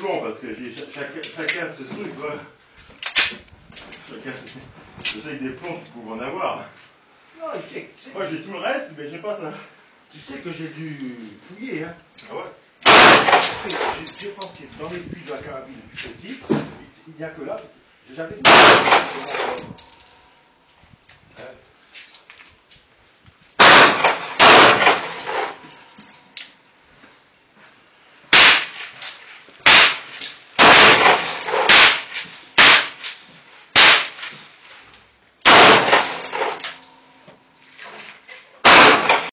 plombs parce que chacun ce truc, voilà. Chacun je sais que des plombs, tu pouvais en avoir. Non, Moi j'ai tout le reste, mais j'ai pas ça. tu sais que j'ai dû fouiller, hein. Ah ouais? J'ai pensé dans les puits de la carabine plus petits, il n'y a que là. J'avais